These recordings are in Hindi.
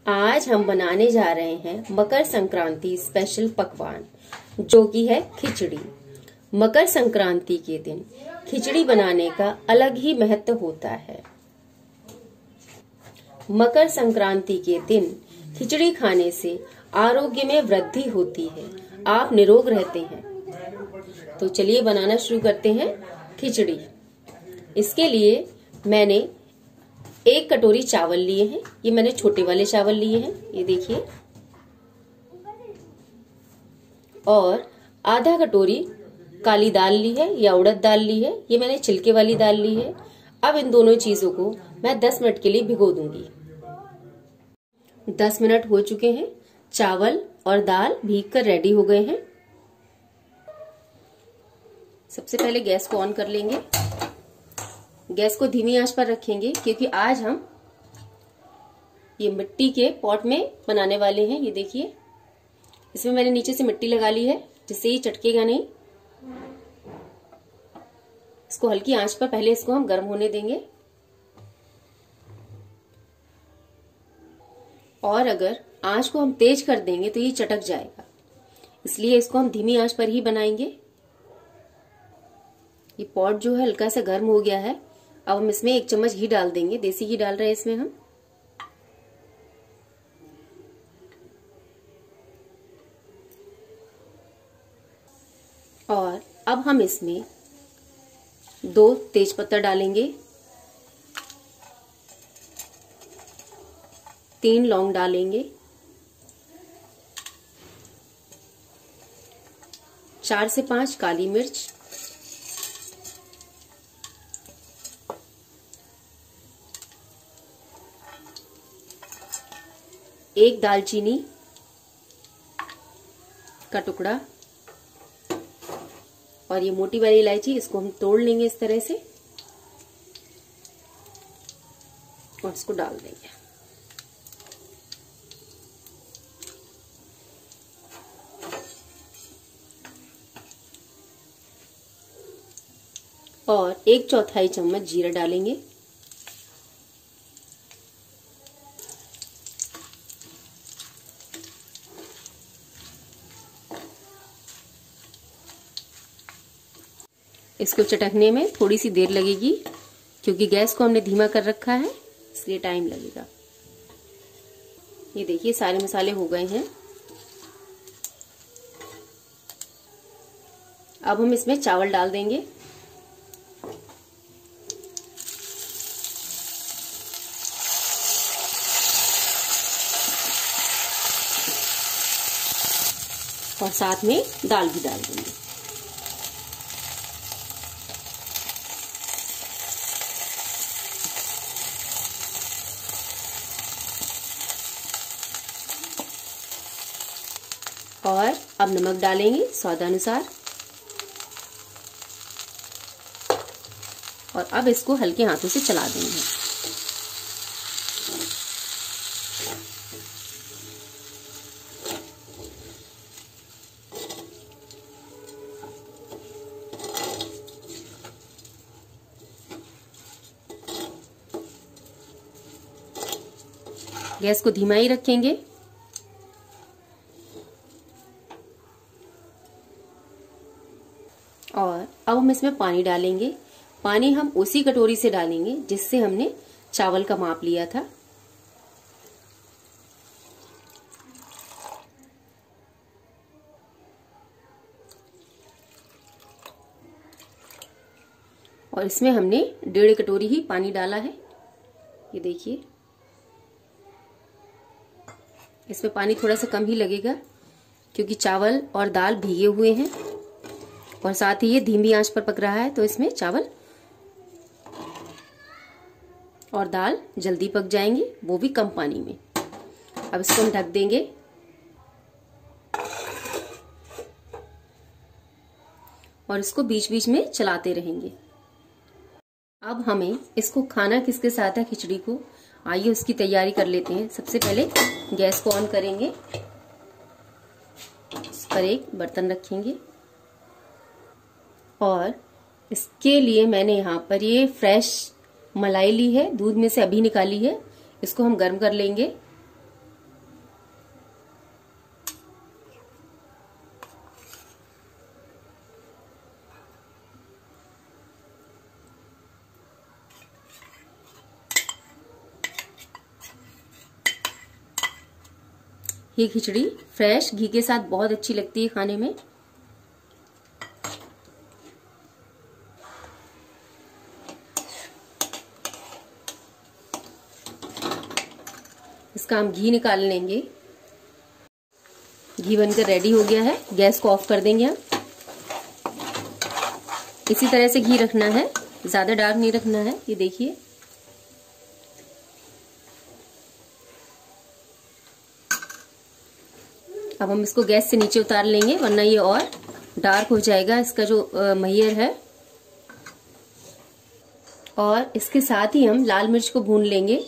आज हम बनाने जा रहे हैं मकर संक्रांति स्पेशल पकवान, जो कि है खिचड़ी। मकर संक्रांति के दिन खिचड़ी बनाने का अलग ही महत्व होता है। मकर संक्रांति के दिन खिचड़ी खाने से आरोग्य में वृद्धि होती है, आप निरोग रहते हैं। तो चलिए बनाना शुरू करते हैं खिचड़ी। इसके लिए मैंने 1 कटोरी चावल लिए हैं। ये मैंने छोटे वाले चावल लिए हैं, ये देखिए। और आधा कटोरी काली दाल ली है या उड़द दाल ली है, ये मैंने छिलके वाली दाल ली है। अब इन दोनों चीजों को मैं 10 मिनट के लिए भिगो दूंगी। 10 मिनट हो चुके हैं, चावल और दाल भीग कर रेडी हो गए हैं। सबसे पहले गैस को ऑन कर लेंगे। गैस को धीमी आंच पर रखेंगे, क्योंकि आज हम ये मिट्टी के पॉट में बनाने वाले हैं। ये देखिए, इसमें मैंने नीचे से मिट्टी लगा ली है, जिससे ये चटकेगा नहीं। इसको हल्की आंच पर पहले इसको हम गर्म होने देंगे, और अगर आंच को हम तेज कर देंगे तो ये चटक जाएगा, इसलिए इसको हम धीमी आंच पर ही बनाएंगे। ये पॉट जो है हल्का सा गर्म हो गया है। अब हम इसमें 1 चम्मच घी डाल देंगे, देसी घी डाल रहे हैं इसमें हम। और अब हम इसमें 2 तेजपत्ता डालेंगे, 3 लौंग डालेंगे, 4 से 5 काली मिर्च, 1 दालचीनी का टुकड़ा, और ये मोटी वाली इलायची, इसको हम तोड़ लेंगे इस तरह से और इसको डाल देंगे। और 1/4 चम्मच जीरा डालेंगे। इसको चटकने में थोड़ी सी देर लगेगी, क्योंकि गैस को हमने धीमा कर रखा है, इसलिए टाइम लगेगा। ये देखिए, सारे मसाले हो गए हैं। अब हम इसमें चावल डाल देंगे। और साथ में दाल भी डाल देंगे। और अब नमक डालेंगे स्वादानुसार। और अब इसको हल्के हाथों से चला देंगे। गैस को धीमा ही रखेंगे। और अब हम इसमें पानी डालेंगे। पानी हम उसी कटोरी से डालेंगे जिससे हमने चावल का माप लिया था। और इसमें हमने 1.5 कटोरी ही पानी डाला है। ये देखिए, इसमें पानी थोड़ा सा कम ही लगेगा, क्योंकि चावल और दाल भीगे हुए हैं, और साथ ही ये धीमी आंच पर पक रहा है, तो इसमें चावल और दाल जल्दी पक जाएंगे, वो भी कम पानी में। अब इसको हम ढक देंगे और इसको बीच बीच में चलाते रहेंगे। अब हमें इसको खाना किसके साथ है, खिचड़ी को, आइए उसकी तैयारी कर लेते हैं। सबसे पहले गैस को ऑन करेंगे, इस पर एक बर्तन रखेंगे, और इसके लिए मैंने यहाँ पर ये फ्रेश मलाई ली है, दूध में से अभी निकाली है। इसको हम गर्म कर लेंगे। ये खिचड़ी फ्रेश घी के साथ बहुत अच्छी लगती है खाने में। इसका हम घी निकाल लेंगे। घी बनकर रेडी हो गया है, गैस को ऑफ कर देंगे हम। इसी तरह से घी रखना है, ज्यादा डार्क नहीं रखना है। ये देखिए, अब हम इसको गैस से नीचे उतार लेंगे, वरना ये और डार्क हो जाएगा इसका जो महियर है। और इसके साथ ही हम लाल मिर्च को भून लेंगे।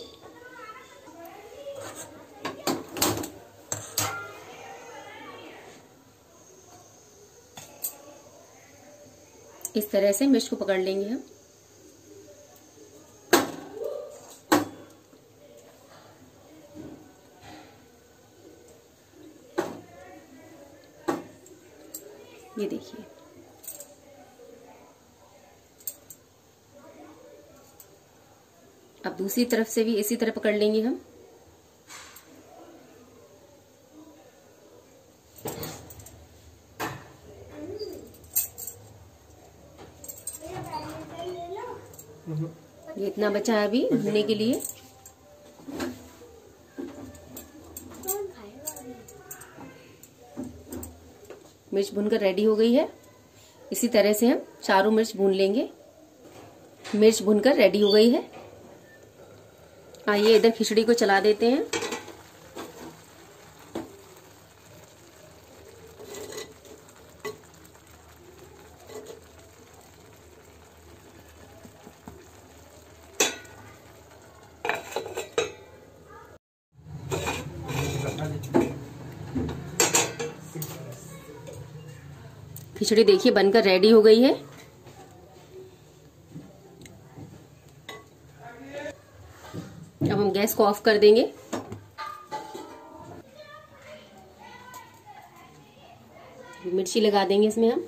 इस तरह से मिर्च को पकड़ लेंगे हम। ये देखिए, अब दूसरी तरफ से भी इसी तरह पकड़ लेंगे हम। ये इतना बचा है अभी भूनने के लिए। मिर्च भूनकर रेडी हो गई है। इसी तरह से हम चारों मिर्च भून लेंगे। मिर्च भूनकर रेडी हो गई है। आइए इधर खिचड़ी को चला देते हैं। खिचड़ी देखिए बनकर रेडी हो गई है। अब हम गैस को ऑफ कर देंगे। मिर्ची लगा देंगे इसमें हम।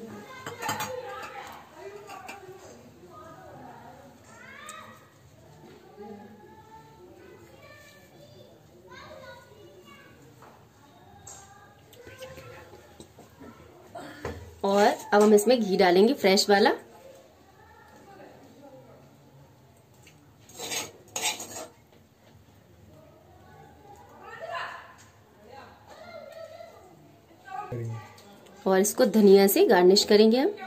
और अब हम इसमें घी डालेंगे, फ्रेश वाला। और इसको धनिया से गार्निश करेंगे हम।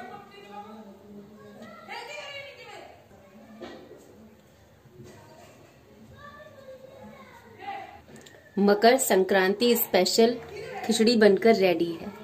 मकर संक्रांति स्पेशल खिचड़ी बनकर रेडी है।